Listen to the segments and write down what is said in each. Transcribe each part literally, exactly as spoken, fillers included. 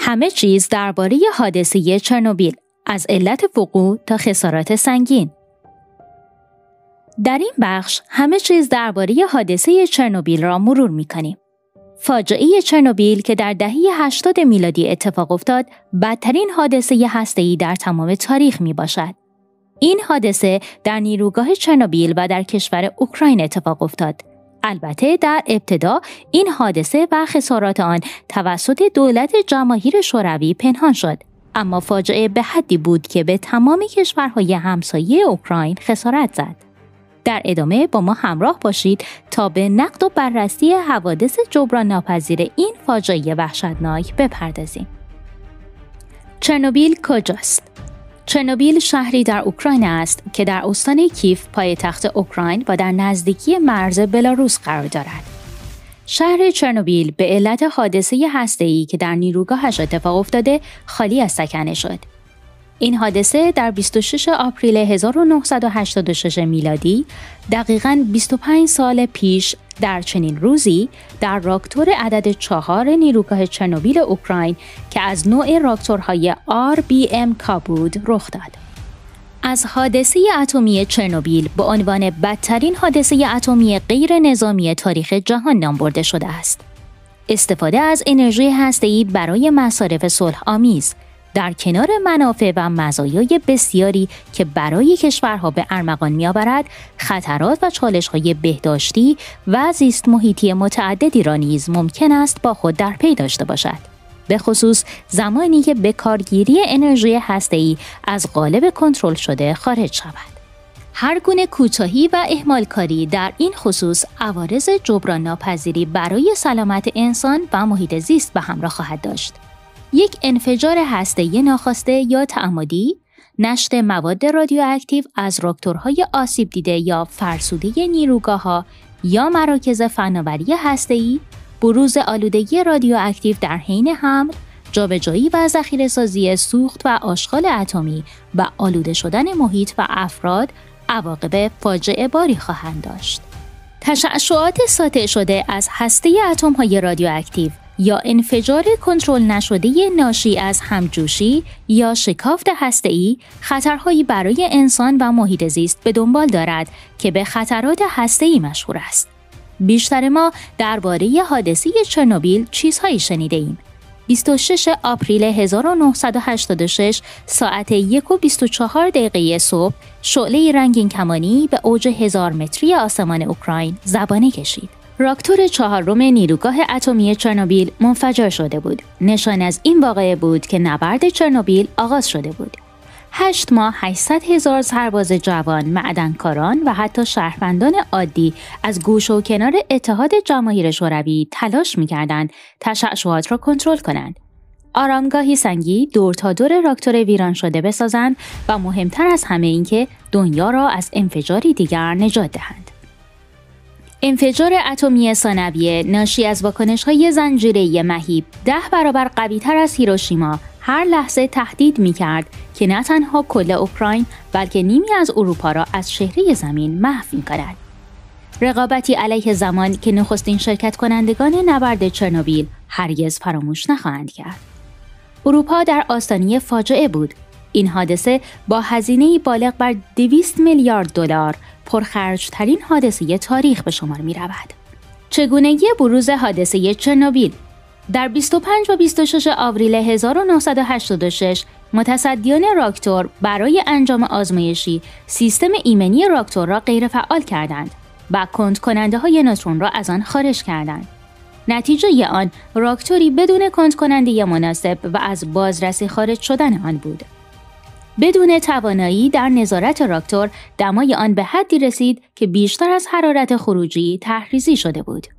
همه چیز درباره حادثه چرنوبیل، از علت وقوع تا خسارات سنگین. در این بخش همه چیز درباره حادثه چرنوبیل را مرور می‌کنیم. فاجعه چرنوبیل که در دهه هشتاد میلادی اتفاق افتاد، بدترین حادثه هسته‌ای در تمام تاریخ میباشد. این حادثه در نیروگاه چرنوبیل و در کشور اوکراین اتفاق افتاد. البته در ابتدا این حادثه و خسارات آن توسط دولت جماهیر شوروی پنهان شد، اما فاجعه به حدی بود که به تمام کشورهای همسایه اوکراین خسارت زد. در ادامه با ما همراه باشید تا به نقد و بررسی حوادث جبران ناپذیر این فاجعه وحشتناک بپردازیم. چرنوبیل کجاست؟ چرنوبیل شهری در اوکراین است که در استان کیف پایتخت اوکراین و در نزدیکی مرز بلاروس قرار دارد. شهر چرنوبیل به علت حادثه هسته‌ای که در نیروگاهش اتفاق افتاده خالی از سکنه شد. این حادثه در بیست و شش آپریل هزار و نهصد و هشتاد و شش میلادی، دقیقاً بیست و پنج سال پیش در چنین روزی در راکتور عدد چهار نیروگاه چرنوبیل اوکراین که از نوع راکتورهای آر بی ام کا بود رخ داد. از حادثه اتمی چرنوبیل به عنوان بدترین حادثه اتمی غیر نظامی تاریخ جهان نام برده شده است. استفاده از انرژی هسته‌ای برای مصارف صلح آمیز در کنار منافع و مزایای بسیاری که برای کشورها به ارمغان می‌آورد، خطرات و چالش‌های بهداشتی و زیست محیطی متعددی را نیز ممکن است با خود در پی داشته باشد. به خصوص زمانی که به کارگیری انرژی هسته‌ای از قالب کنترل شده خارج شود. هر گونه کوتاهی و اهمالکاری در این خصوص عوارض جبران ناپذیری برای سلامت انسان و محیط زیست به همراه خواهد داشت. یک انفجار هسته‌ای ناخواسته یا تعمدی، نشت مواد رادیواکتیو از راکتورهای آسیب دیده یا فرسوده نیروگاه‌ها یا مراکز فناوری هسته‌ای، بروز آلودگی رادیواکتیو در حین حمل، جابجایی و ذخیره‌سازی سوخت و آشغال اتمی و آلوده شدن محیط و افراد عواقب فاجعه باری خواهند داشت. تشعشعات ساطع شده از هسته اتم‌های رادیواکتیو یا انفجار کنترل نشده ناشی از همجوشی یا شکافت هسته‌ای خطرهایی برای انسان و محیط زیست به دنبال دارد که به خطرات هسته‌ای مشهور است. بیشتر ما درباره حادثه چرنوبیل چیزهایی شنیده ایم. بیست و شش آپریل هزار و نهصد و هشتاد و شش ساعت یک و بیست و چهار دقیقه صبح شعله رنگین کمانی به اوج هزار متری آسمان اوکراین زبانه کشید. راکتور چهارم نیروگاه اتمی چرنوبیل منفجر شده بود. نشان از این واقعه بود که نبرد چرنوبیل آغاز شده بود. هشت ماه هشتصد هزار سرباز جوان، معدنکاران و حتی شهروندان عادی از گوش و کنار اتحاد جماهیر شوروی تلاش می‌کردند تشعشعات را کنترل کنند. آرامگاهی سنگی دور تا دور راکتور ویران شده بسازند و مهمتر از همه اینکه دنیا را از انفجاری دیگر نجات دهند. انفجار اتمی ثانویه ناشی از واکنش‌های زنجیره‌ای مهیب ده برابر قوی‌تر از هیروشیما هر لحظه تهدید می‌کرد که نه تنها کل اوکراین بلکه نیمی از اروپا را از چهره زمین محو می‌کند. رقابتی علیه زمان که نخستین شرکت کنندگان نبرد چرنوبیل هرگز فراموش نخواهند کرد. اروپا در آستانه فاجعه بود. این حادثه با هزینه‌ای بالغ بر دویست میلیارد دلار پرخرج‌ترین حادثه تاریخ به شمار می‌رود. چگونگی بروز حادثه چرنوبیل؟ در بیست و پنج و بیست و شش آوریل هزار و نهصد و هشتاد و شش متصدیان راکتور برای انجام آزمایشی سیستم ایمنی راکتور را غیرفعال کردند و کندکننده‌های نوترون را از آن خارج کردند. نتیجه آن راکتوری بدون کندکننده مناسب و از بازرسی خارج شدن آن بود. بدون توانایی در نظارت راکتور، دمای آن به حدی رسید که بیشتر از حرارت خروجی تحریزی شده بود.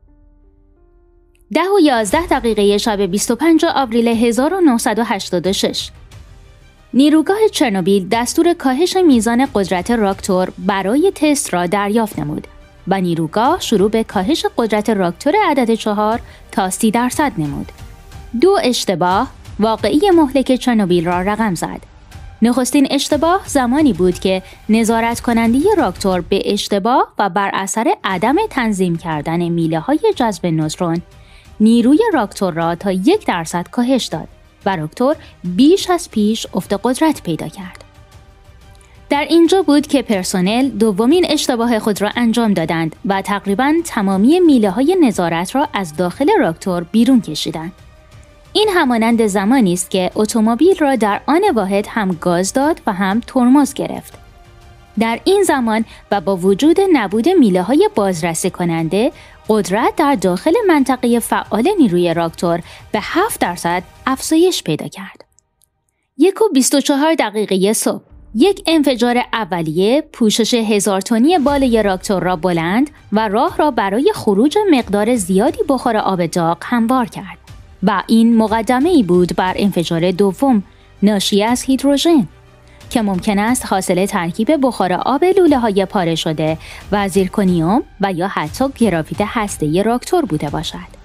ده و یازده دقیقه شب بیست و پنج آوریل هزار و نهصد و هشتاد و شش نیروگاه چرنوبیل دستور کاهش میزان قدرت راکتور برای تست را دریافت نمود و نیروگاه شروع به کاهش قدرت راکتور عدد چهار تا سی درصد نمود. دو اشتباه واقعی مهلک چرنوبیل را رقم زد. نخستین اشتباه زمانی بود که نظارت کننده راکتور به اشتباه و بر اثر عدم تنظیم کردن میله های جذب نوترون نیروی راکتور را تا یک درصد کاهش داد و راکتور بیش از پیش افت قدرت پیدا کرد. در اینجا بود که پرسنل دومین اشتباه خود را انجام دادند و تقریباً تمامی میله‌های نظارت را از داخل راکتور بیرون کشیدند. این همانند زمانی است که اتومبیل را در آن واحد هم گاز داد و هم ترمز گرفت. در این زمان و با وجود نبود میله‌های بازرسی کننده، قدرت در داخل منطقه فعال نیروی راکتور به هفت درصد افزایش پیدا کرد. یک و بیست و چهار دقیقه صبح، یک انفجار اولیه پوشش هزار تنی بالای راکتور را بلند و راه را برای خروج مقدار زیادی بخار آب داغ هموار کرد و این مقدمه‌ای بود بر انفجار دوم ناشی از هیدروژن که ممکن است حاصل ترکیب بخار آب لوله‌های پاره شده و زیرکونیوم و یا حتی گرافیت هسته‌ای راکتور بوده باشد.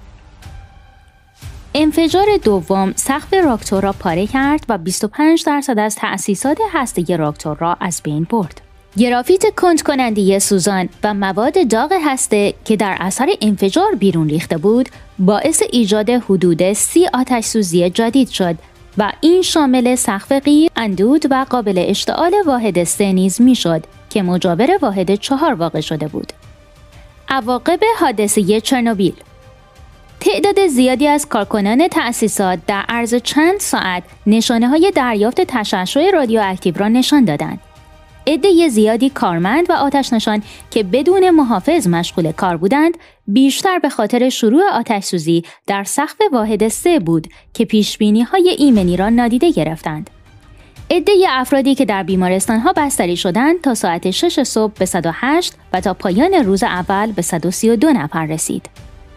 انفجار دوم سقف راکتور را پاره کرد و بیست و پنج درصد از تأسیسات هسته‌ای راکتور را از بین برد. گرافیت کندکننده سوزان و مواد داغ هسته که در اثر انفجار بیرون ریخته بود، باعث ایجاد حدود سی آتش سوزی جدید شد و این شامل سقف قیر، اندود و قابل اشتعال واحد سه نیز میشد که مجاور واحد چهار واقع شده بود. عواقب حادثه چرنوبیل: تعداد زیادی از کارکنان تأسیسات در عرض چند ساعت نشانه‌های دریافت تشعشع رادیواکتیو را نشان دادند. عده زیادی کارمند و آتش‌نشان که بدون محافظ مشغول کار بودند، بیشتر به خاطر شروع آتش‌سوزی در سقف واحد سه بود که پیشبینی‌های ایمنی را نادیده گرفتند. عده افرادی که در بیمارستان‌ها بستری شدند تا ساعت شش صبح به صد و هشت و تا پایان روز اول به صد و سی و دو نفر رسید.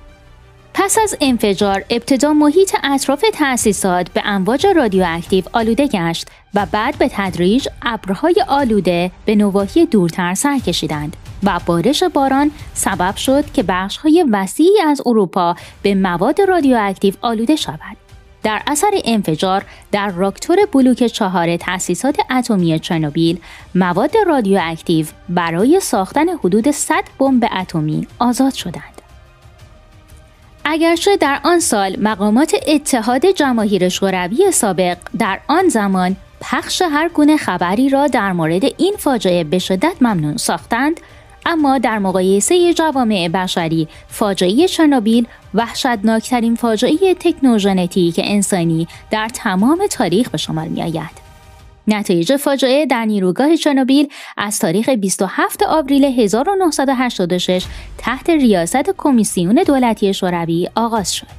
پس از انفجار، ابتدا محیط اطراف تأسیسات به امواج رادیواکتیو آلوده گشت و بعد به تدریج ابرهای آلوده به نواحی دورتر سر کشیدند و بارش باران سبب شد که بخش‌های وسیعی از اروپا به مواد رادیواکتیو آلوده شود. در اثر انفجار در راکتور بلوک چهار تأسیسات اتمی چرنوبیل، مواد رادیواکتیو برای ساختن حدود صد بمب اتمی آزاد شدند. اگرچه در آن سال مقامات اتحاد جماهیر شوروی سابق در آن زمان پخش هر گونه خبری را در مورد این فاجعه به شدت ممنوع ساختند، اما در مقایسه جوامع بشری، فاجعه چرنوبیل وحشتناکترین فاجعه تکنوژنتیک انسانی در تمام تاریخ به شمار می آید. نتایج فاجعه در نیروگاه چرنوبیل از تاریخ بیست و هفتم آوریل هزار و نهصد و هشتاد و شش تحت ریاست کمیسیون دولتی شوروی آغاز شد.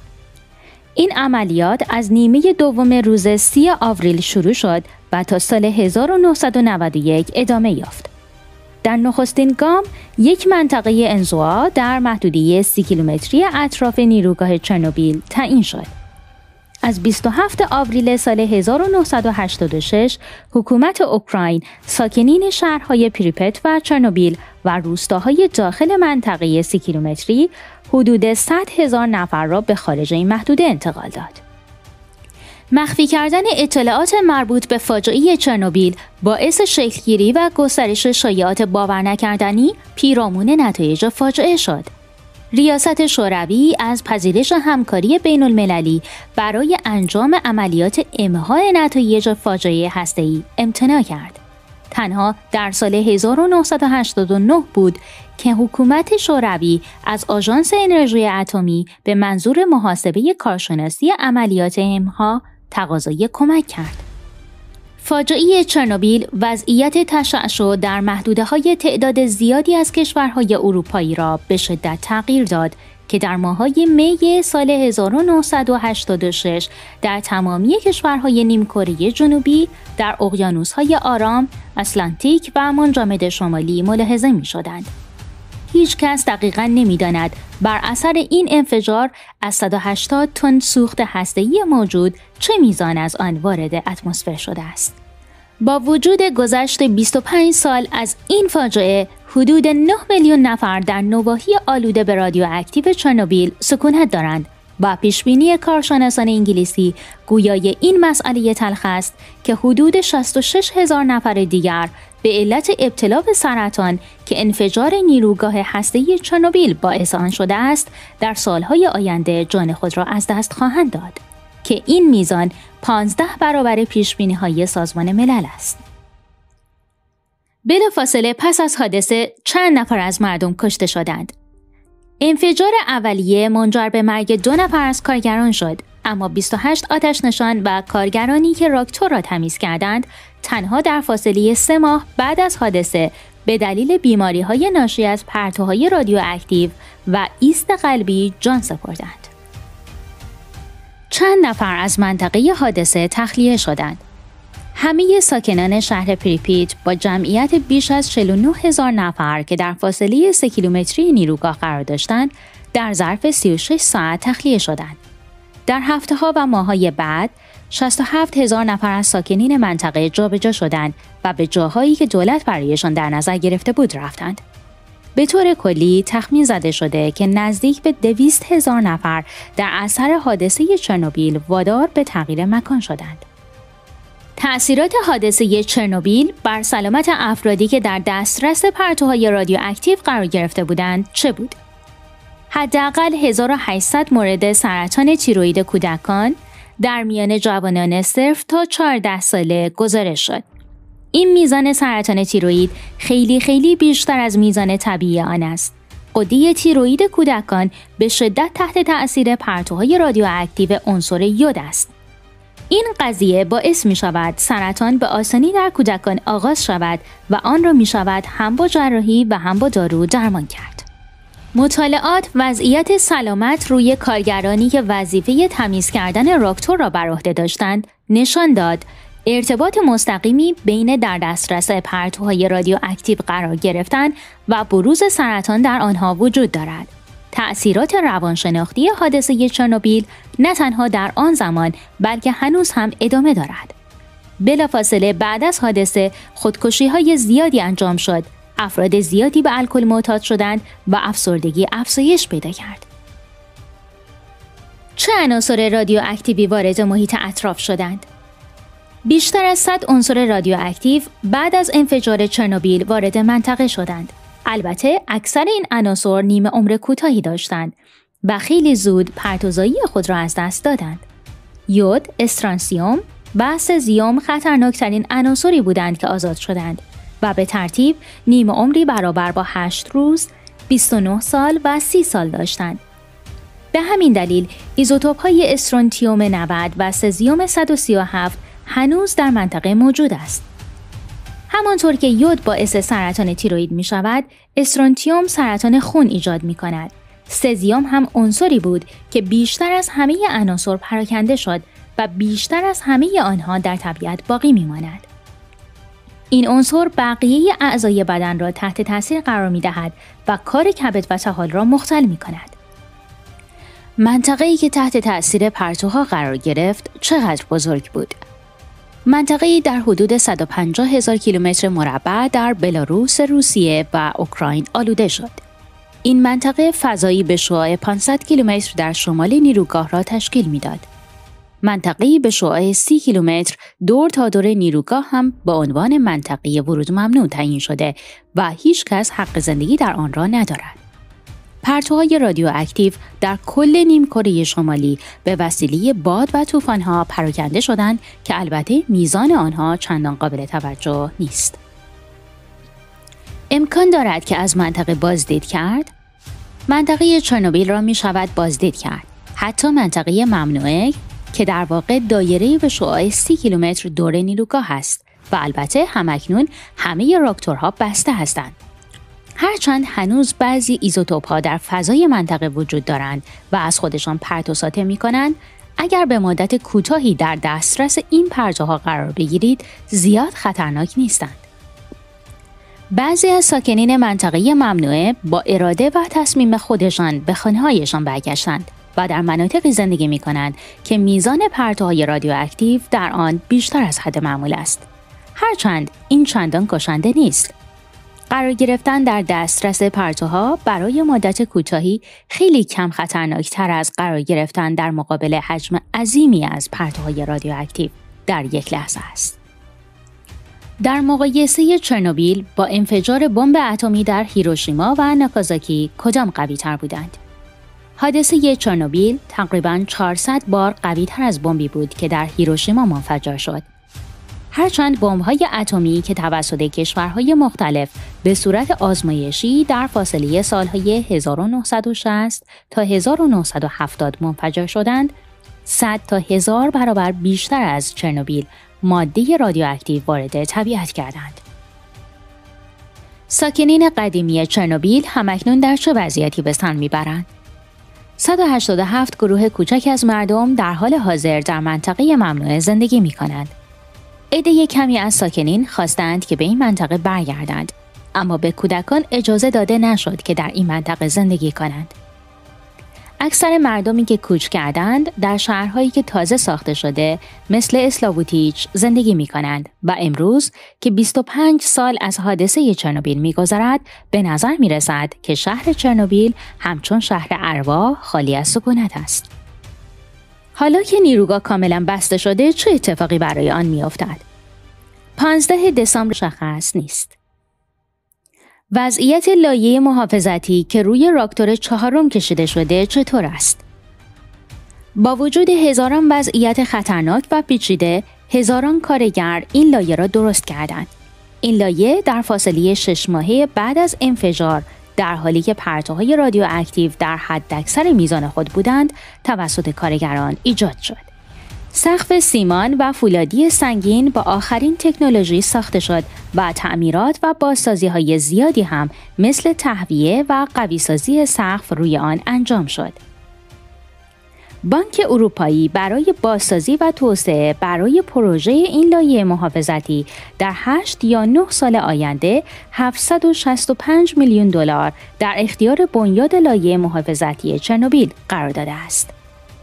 این عملیات از نیمه دوم روز سی آوریل شروع شد و تا سال هزار و نهصد و نود و یک ادامه یافت. در نخستین گام، یک منطقه انزوا در محدوده سی کیلومتری اطراف نیروگاه چرنوبیل تعیین شد. از بیست و هفتم آوریل سال هزار و نهصد و هشتاد و شش، حکومت اوکراین ساکنین شهرهای پریپت و چرنوبیل و روستاهای داخل منطقه سی کیلومتری حدود صد هزار نفر را به خارج این محدوده انتقال داد. مخفی کردن اطلاعات مربوط به فاجعه چرنوبیل باعث شکلگیری و گسترش شایعات باورنکردنی پیرامون نتایج فاجعه شد. ریاست شوروی از پذیرش همکاری بین المللی برای انجام عملیات امحای نتایج فاجعه هسته‌ای امتناع کرد. تنها در سال هزار و نهصد و هشتاد و نه بود که حکومت شوروی از آژانس انرژی اتمی به منظور محاسبه کارشناسی عملیات امحا تقاضای کمک کرد. فاجعه چرنوبیل وضعیت تشعشع در محدوده‌های تعداد زیادی از کشورهای اروپایی را به شدت تغییر داد که در ماه‌های می سال هزار و نهصد و هشتاد و شش در تمامی کشورهای نیمکره جنوبی در اقیانوس‌های آرام، اتلانتیک و منجمد شمالی ملاحظه می‌شدند. هیچ کس دقیقاً نمی‌داند بر اثر این انفجار از صد و هشتاد تن سوخت هسته‌ای موجود چه میزان از آن وارد اتمسفر شده است. با وجود گذشت بیست و پنج سال از این فاجعه، حدود نه میلیون نفر در نواحی آلوده به رادیواکتیو چرنوبیل سکونت دارند و پیشبینی کارشناسان انگلیسی گویای این مسئله تلخ است که حدود شصت و شش هزار نفر دیگر به علت ابتلا به سرطان که انفجار نیروگاه هسته‌ای چرنوبیل باعث آن شده است، در سالهای آینده جان خود را از دست خواهند داد. که این میزان پانزده برابر پیشبینی‌های سازمان ملل است. بلافاصله پس از حادثه چند نفر از مردم کشته شدند. انفجار اولیه منجر به مرگ دو نفر از کارگران شد، اما بیست و هشت آتش نشان و کارگرانی که راکتور را تمیز کردند تنها در فاصله سه ماه بعد از حادثه به دلیل بیماری‌های ناشی از پرتوهای رادیواکتیو و ایست قلبی جان سپردند. چند نفر از منطقه حادثه تخلیه شدند. همه ساکنان شهر پریپیت با جمعیت بیش از چهل و نه هزار نفر که در فاصله سه کیلومتری نیروگاه قرار داشتند، در ظرف سی و شش ساعت تخلیه شدند. در هفته‌ها و ماه‌های بعد، شصت و هفت هزار نفر از ساکنین منطقه جابجا شدند و به جاهایی که دولت برایشان در نظر گرفته بود رفتند. به طور کلی تخمین زده شده که نزدیک به دویست هزار نفر در اثر حادثه چرنوبیل وادار به تغییر مکان شدند. تأثیرات حادثه چرنوبیل بر سلامت افرادی که در دسترس پرتوهای رادیواکتیو قرار گرفته بودند چه بود؟ حداقل هزار و هشتصد مورد سرطان تیروئید کودکان در میان جوانان صفر تا چهارده ساله گزارش شد. این میزان سرطان تیروئید خیلی خیلی بیشتر از میزان طبیعی آن است. غده تیروئید کودکان به شدت تحت تأثیر پرتوهای رادیواکتیو عنصر یود است. این قضیه باعث می شود سرطان به آسانی در کودکان آغاز شود و آن را می شود هم با جراحی و هم با دارو درمان کرد. مطالعات وضعیت سلامت روی کارگرانی که وظیفه تمیز کردن راکتور را بر عهده داشتند نشان داد ارتباط مستقیمی بین در دسترس پرتوهای رادیواکتیو قرار گرفتن و بروز سرطان در آنها وجود دارد. تأثیرات روانشناختی حادثه چرنوبیل نه تنها در آن زمان بلکه هنوز هم ادامه دارد. بلافاصله بعد از حادثه خودکشی‌های زیادی انجام شد، افراد زیادی به الکل معتاد شدند و افسردگی افزایش پیدا کرد. چه عناصر رادیواکتیوی وارد محیط اطراف شدند؟ بیشتر از صد عنصر رادیواکتیو بعد از انفجار چرنوبیل وارد منطقه شدند. البته اکثر این عناصر نیمه عمر کوتاهی داشتند و خیلی زود پرتوزایی خود را از دست دادند. یود، استرانسیوم و سزیم خطرناکترین عناصری بودند که آزاد شدند و به ترتیب نیمه عمری برابر با هشت روز، بیست و نه سال و سی سال داشتند. به همین دلیل ایزوتوپ‌های استرونتیوم نود و سزیم صد و سی و هفت هنوز در منطقه موجود است. همانطور که یود باعث سرطان تیروئید می شود، استرونتیوم سرطان خون ایجاد می کند. سزیم هم عنصری بود که بیشتر از همه عناصر پراکنده شد و بیشتر از همه آنها در طبیعت باقی می ماند. این عنصر بقیه اعضای بدن را تحت تاثیر قرار می دهد و کار کبد و طحال را مختل می کند. منطقه‌ای که تحت تاثیر پرتوها قرار گرفت چقدر بزرگ بود؟ منطقه‌ای در حدود صد و پنجاه هزار کیلومتر مربع در بلاروس، روسیه و اوکراین آلوده شد. این منطقه فضایی به شعاع پانصد کیلومتر در شمال نیروگاه را تشکیل می‌داد. منطقه‌ای به شعاع سی کیلومتر دور تا دور نیروگاه هم با عنوان منطقه ورود ممنوع تعیین شده و هیچ کس حق زندگی در آن را ندارد. پرتوهای رادیواکتیو در کل نیمکره شمالی به وسیله باد و طوفان‌ها پراکنده شدند که البته میزان آنها چندان قابل توجه نیست. امکان دارد که از منطقه بازدید کرد؟ منطقه چرنوبیل را می شود بازدید کرد. حتی منطقه ممنوعه که در واقع دایره‌ای به شعاع سی کیلومتر دور نیروگاه است و البته همکنون همه راکتورها بسته هستند. هرچند هنوز بعضی ایزوتوپ‌ها در فضای منطقه وجود دارند و از خودشان پرت و ساطع می‌کنند، اگر به مدت کوتاهی در دسترس این پرتوها قرار بگیرید، زیاد خطرناک نیستند. بعضی از ساکنین منطقه ممنوعه با اراده و تصمیم خودشان به خانه‌هایشان برگشتند و در مناطقی زندگی می‌کنند که میزان پرتوهای رادیواکتیو در آن بیشتر از حد معمول است. هرچند این چندان کشنده نیست. قرار گرفتن در دسترس پرتوها برای مدت کوتاهی خیلی کم خطرناکتر از قرار گرفتن در مقابل حجم عظیمی از پرتوهای رادیواکتیو در یک لحظه است. در مقایسه چرنوبیل با انفجار بمب اتمی در هیروشیما و ناکازاکی کدام قوی تر بودند؟ حادثه چرنوبیل تقریباً چهارصد بار قوی‌تر از بمبی بود که در هیروشیما منفجر شد. هرچند بمب‌های اتمی که توسط کشورهای مختلف به صورت آزمایشی در فاصله سالهای هزار و نهصد و شصت تا هزار و نهصد و هفتاد منفجر شدند، صد تا هزار برابر بیشتر از چرنوبیل ماده رادیواکتیو وارد طبیعت کردند. ساکنین قدیمی چرنوبیل همکنون در چه وضعیتی به سر میبرند؟ صد و هشتاد و هفت گروه کوچک از مردم در حال حاضر در منطقه ممنوعه زندگی می‌کنند. عده کمی از ساکنین خواستند که به این منطقه برگردند، اما به کودکان اجازه داده نشد که در این منطقه زندگی کنند. اکثر مردمی که کوچ کردند در شهرهایی که تازه ساخته شده مثل اسلاووتیچ زندگی می کنند و امروز که بیست و پنج سال از حادثه چرنوبیل می گذرد به نظر می رسد که شهر چرنوبیل همچون شهر اروا خالی از سکونت است. حالا که نیروگاه کاملا بسته شده چه اتفاقی برای آن می افتد؟ پانزده دسامبر مشخص نیست. وضعیت لایه محافظتی که روی راکتور چهارم کشیده شده چطور است؟ با وجود هزاران وضعیت خطرناک و پیچیده، هزاران کارگر این لایه را درست کردند. این لایه در فاصله شش ماهه بعد از انفجار، در حالی که پرتوهای رادیواکتیو در حداکثر میزان خود بودند، توسط کارگران ایجاد شد. سقف سیمان و فولادی سنگین با آخرین تکنولوژی ساخته شد و تعمیرات و بازسازی‌های زیادی هم مثل تهویه و قوی‌سازی سقف روی آن انجام شد. بانک اروپایی برای بازسازی و توسعه برای پروژه این لایه محافظتی در هشت یا نه سال آینده هفتصد و شصت و پنج میلیون دلار در اختیار بنیاد لایه محافظتی چرنوبیل قرار داده است.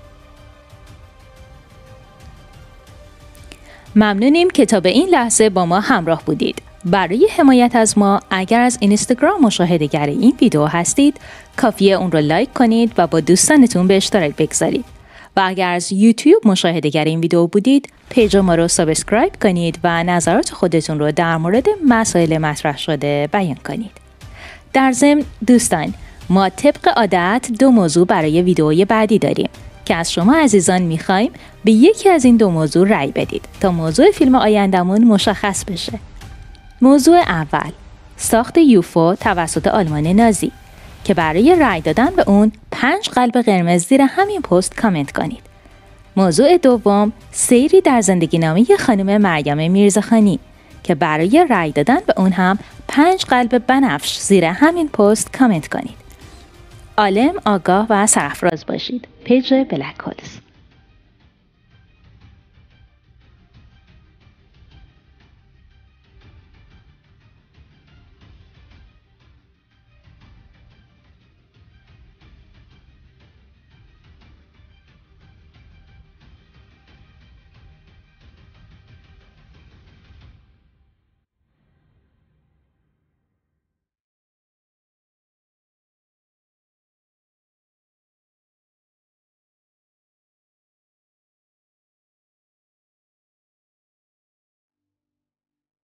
ممنونیم که تا به این لحظه با ما همراه بودید. برای حمایت از ما اگر از اینستاگرام مشاهده‌گر این ویدیو هستید، کافیه اون رو لایک کنید و با دوستانتون به اشتراک بگذارید. و اگر از یوتیوب مشاهده‌گر این ویدیو بودید، پیج ما رو سابسکرایب کنید و نظرات خودتون رو در مورد مسائل مطرح شده بیان کنید. در ضمن دوستان، ما طبق عادت دو موضوع برای ویدیوی بعدی داریم که از شما عزیزان میخوایم به یکی از این دو موضوع رأی بدید تا موضوع فیلم آیندمون مشخص بشه. موضوع اول، ساخت یوفو توسط آلمان نازی که برای رأی دادن به اون پنج قلب قرمز زیر همین پست کامنت کنید. موضوع دوم، سیری در زندگی نامه خانم مریم میرزاخانی که برای رأی دادن به اون هم پنج قلب بنفش زیر همین پست کامنت کنید. عالم، آگاه و سرفراز باشید. پیج بلک هولز.